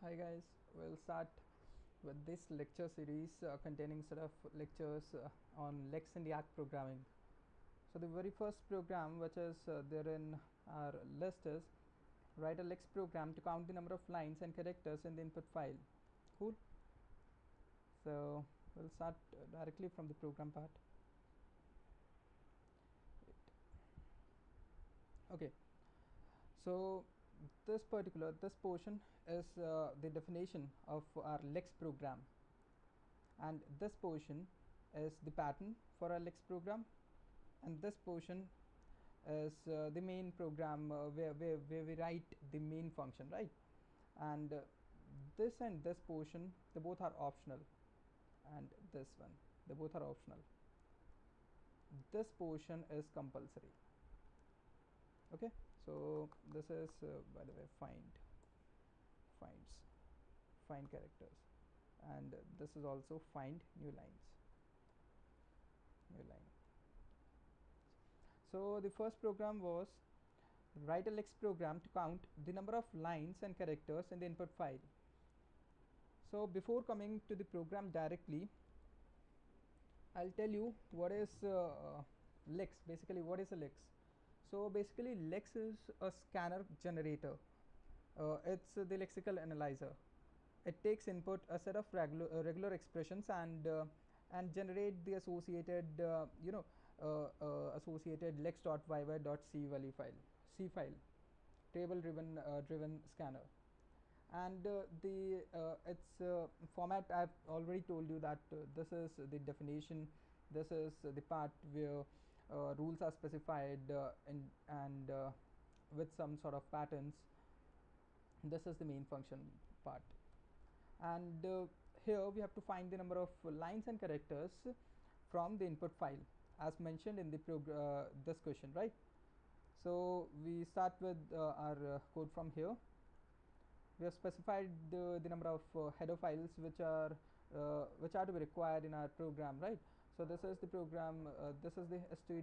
Hi guys, we'll start with this lecture series containing set of lectures on Lex and Yak programming. So the very first program which is there in our list is write a Lex program to count the number of lines and characters in the input file. Cool. So we'll start directly from the program part. Okay. So this portion is the definition of our Lex program, and this portion is the pattern for our Lex program, and this portion is the main program where we write the main function, right? And this and this portion, they both are optional, and this one, they both are optional. This portion is compulsory. Okay, so this is by the way find characters, and this is also find new line. So the first program was write a Lex program to count the number of lines and characters in the input file. So before coming to the program directly, I'll tell you what is Lex. Basically, what is a Lex? So basically, Lex is a scanner generator. It's the lexical analyzer. It takes input a set of regular expressions and generate the associated associated lex.yy.c value file, C file, table driven scanner. And the its format, I've already told you that this is the definition. This is the part where rules are specified and with some sort of patterns. This is the main function part, and here we have to find the number of lines and characters from the input file as mentioned in the this question, right? So we start with our code from here. We have specified the number of header files which are to be required in our program, right? So this is the program. This is the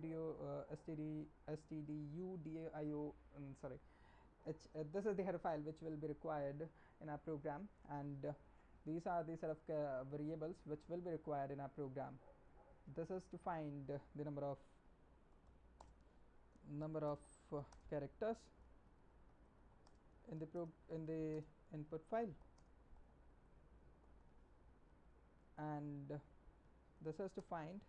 stdio. Sorry, this is the header file which will be required in our program, and these are the set of variables which will be required in our program. This is to find the number of characters in the input file, and this is to find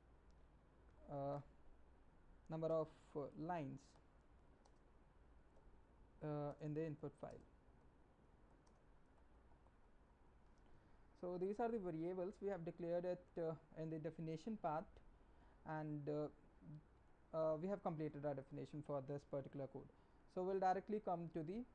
number of lines in the input file. So these are the variables we have declared it in the definition part, and we have completed our definition for this particular code. So we'll directly come to the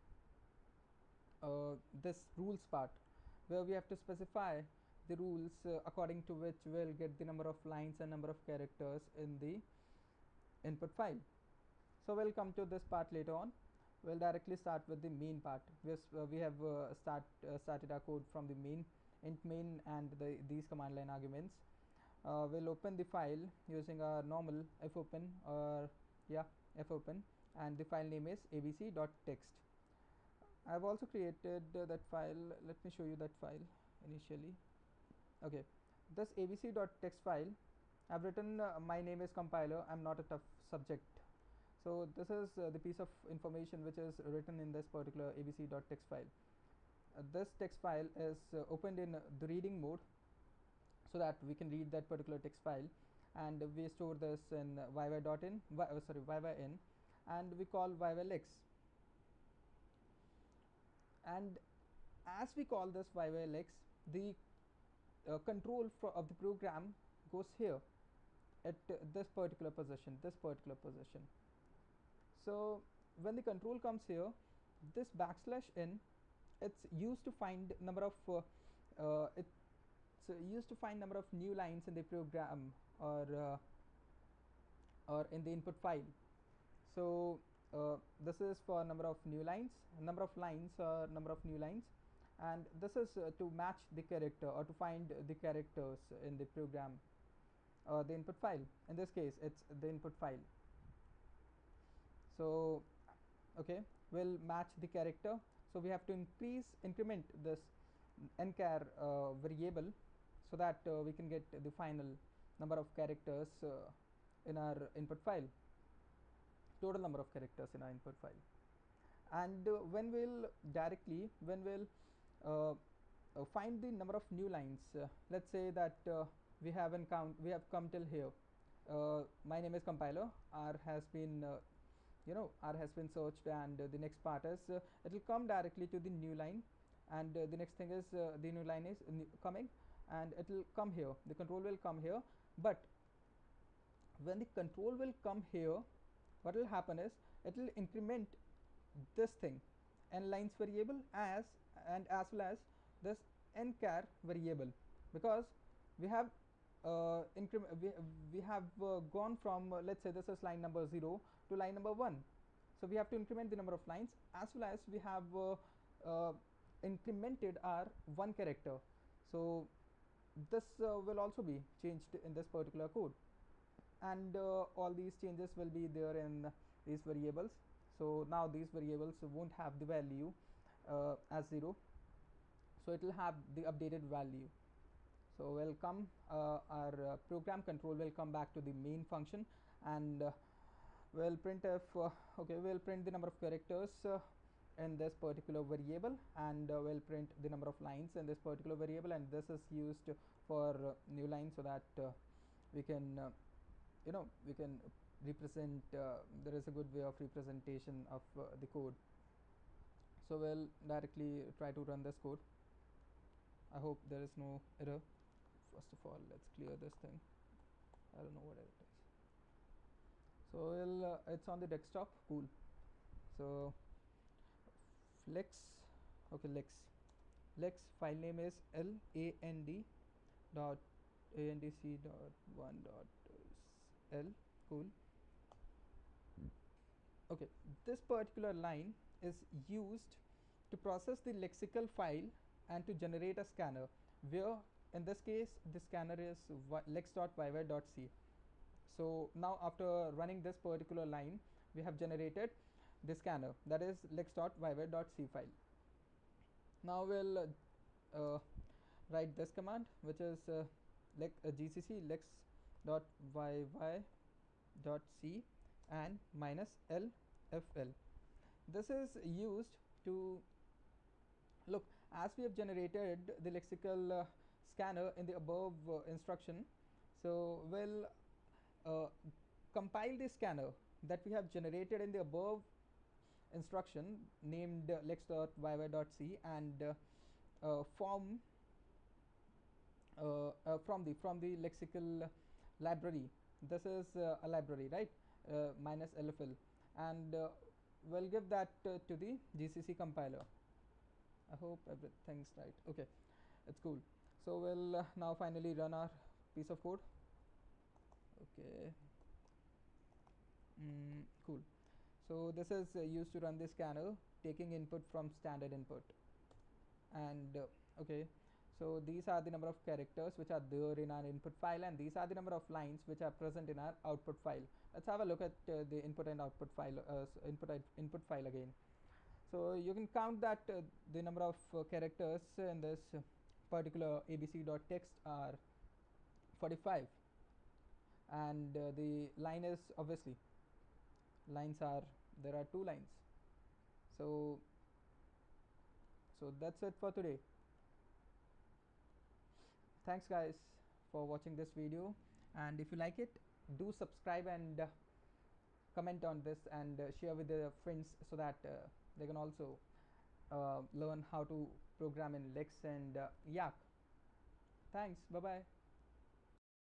this rules part, where we have to specify the rules according to which we'll get the number of lines and number of characters in the input file. So we'll come to this part later on. We'll directly start with the main part. We have started our code from the main int main and these command line arguments. We'll open the file using our normal fopen and the file name is abc.txt. I've also created that file. Let me show you that file initially. Okay, this abc.txt file, I've written my name is compiler, I'm not a tough subject. So this is the piece of information which is written in this particular abc.txt file. This text file is opened in the reading mode so that we can read that particular text file, and we store this in yy.in, and we call yylex. And as we call this yylex, the control of the program goes here at this particular position. So when the control comes here, this \n, it's used to find number of number of new lines in the program or in the input file. So this is for number of new lines, number of new lines, and this is to match the character or to find the characters in the program or the input file. In this case, it's the input file. So okay, we'll match the character So we have to increment this nchar variable, so that we can get the final number of characters in our input file, total number of characters in our input file. And when we'll uh, find the number of new lines, let's say that we have come till here. My name is compiler. R has been R has been searched, and the next part is it will come directly to the new line, and the next thing is the new line is coming, and it will come here, the control will come here. But when the control will come here, what will happen is it will increment this thing, n lines variable, as well as this nchar variable, because we have we have gone from, let's say this is line number 0 to line number 1. So we have to increment the number of lines, as well as we have uh, incremented our one character. So this will also be changed in this particular code, and all these changes will be there in these variables. So now these variables won't have the value as 0, so it will have the updated value. So we'll come our program control will come back to the main function, and we'll print we'll print the number of characters in this particular variable, and we'll print the number of lines in this particular variable, and this is used for new line, so that we can we can represent, there is a good way of representation of the code. So we'll directly try to run this code. I hope there is no error. First of all, let's clear this thing. I don't know what it is. So it's on the desktop. Cool. So lex, okay, lex file name is land dot andc dot 1 dot l. Cool. Okay, this particular line is used to process the lexical file and to generate a scanner, where in this case the scanner is lex.yy.c. So now after running this particular line, we have generated the scanner, that is lex.yy.c file. Now we'll write this command, which is gcc lex.yy.c and minus lfl. This is used to look, as we have generated the lexical scanner in the above instruction. So we'll compile the scanner that we have generated in the above instruction named lex.yy.c, and form from the lexical library. This is a library, right? Minus lfl, and we'll give that to the gcc compiler. I hope everything's right. Okay, it's cool. So we'll now finally run our piece of code. Okay, cool. So this is used to run the scanner, taking input from standard input. And okay, so these are the number of characters which are there in our input file, and these are the number of lines which are present in our output file. Let's have a look at the input and output file, input file again. So you can count that the number of characters in this particular abc.txt are 45, and the line is obviously lines are, there are 2 lines. So that's it for today. Thanks guys for watching this video, and if you like it, do subscribe and comment on this, and share with their friends, so that they can also learn how to program in lex and yak. Thanks, bye bye.